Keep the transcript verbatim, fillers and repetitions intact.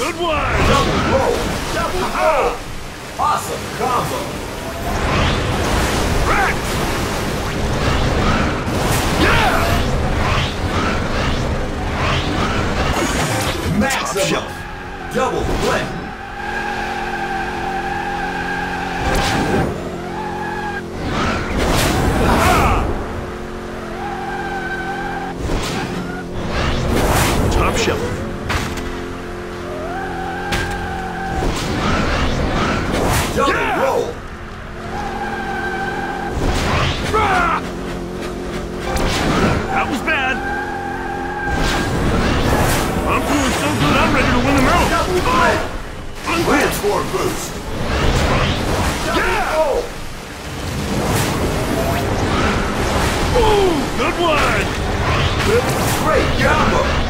Good one! Double roll! Double roll! Awesome combo! Right! Yeah! Maximum! Double flip! Top shelf. Double Yeah! roll! Ah! That was bad. I'm feeling so good, I'm ready to win the medal. Double flip! Unquit. Transform boost! Double Yeah! roll! Ooh, good one. Great combo!